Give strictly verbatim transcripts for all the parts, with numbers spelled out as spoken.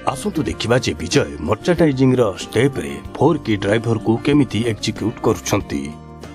आसतु देखिबा जे विजय मर्चेंडाइजिंग रो स्टेप रे फोर की ड्राइवर को केमिति एक्जिक्यूट करूछंती।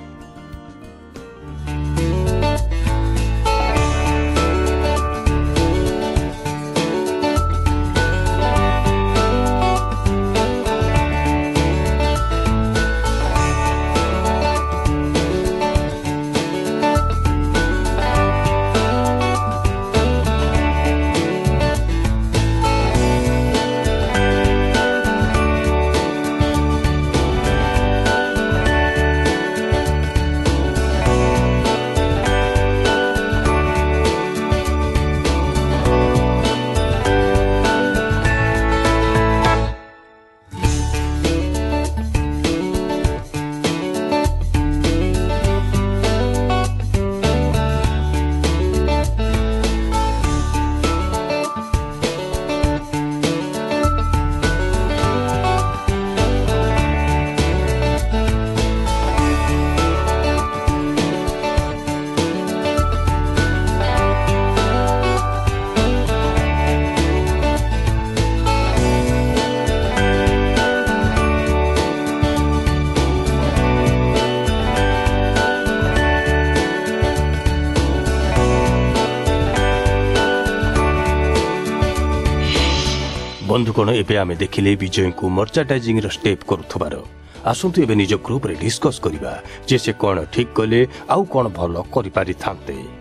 बंधुगण एबे आमे देखिले विजय को मर्चेंडाइजिंग रो स्टेप करूथबार। आसंतु एबे निज ग्रुप रे डिस्कस करिबा जे से कोन ठीक कले आउ कोन भलो करि पारि थांते।